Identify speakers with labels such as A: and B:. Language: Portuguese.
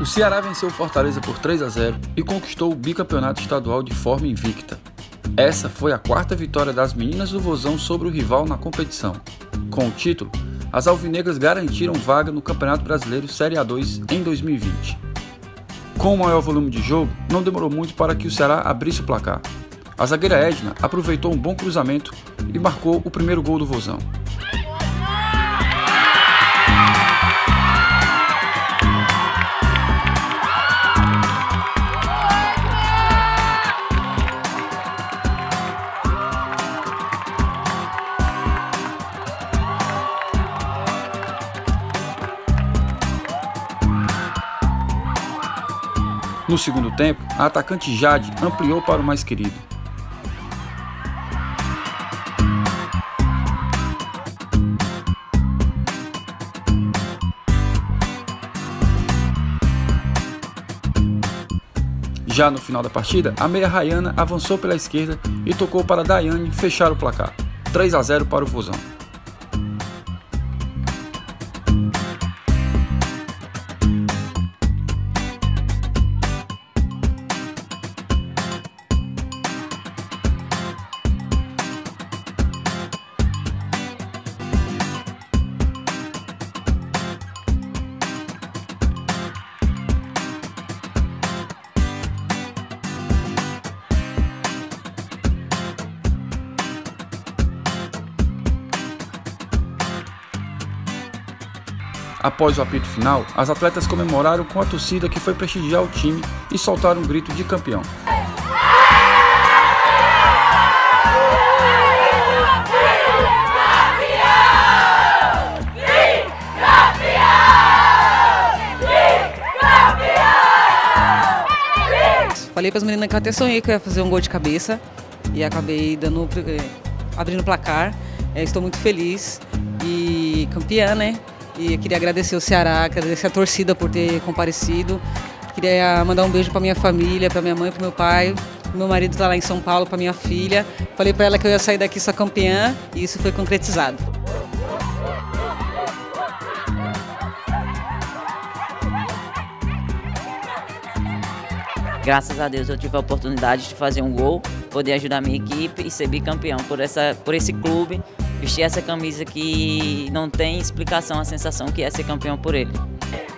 A: O Ceará venceu o Fortaleza por 3-0 e conquistou o bicampeonato estadual de forma invicta. Essa foi a quarta vitória das meninas do Vozão sobre o rival na competição. Com o título, as alvinegras garantiram vaga no Campeonato Brasileiro Série A2 em 2020. Com o maior volume de jogo, não demorou muito para que o Ceará abrisse o placar. A zagueira Edna aproveitou um bom cruzamento e marcou o primeiro gol do Vozão. No segundo tempo, a atacante Jade ampliou para o mais querido. Já no final da partida, a meia Rayana avançou pela esquerda e tocou para Daiane fechar o placar. 3-0 para o Vozão. Após o apito final, as atletas comemoraram com a torcida que foi prestigiar o time e soltaram um grito de campeão.
B: Falei para as meninas que eu até sonhei que eu ia fazer um gol de cabeça e acabei abrindo o placar. Estou muito feliz e campeã, né? E eu queria agradecer o Ceará, agradecer a torcida por ter comparecido. Queria mandar um beijo para minha família, para minha mãe, para meu pai. Meu marido está lá em São Paulo, para minha filha. Falei para ela que eu ia sair daqui só campeã e isso foi concretizado.
C: Graças a Deus eu tive a oportunidade de fazer um gol, poder ajudar a minha equipe e ser bicampeão por esse clube. Vestir essa camisa que não tem explicação a sensação que é ser campeão por ele.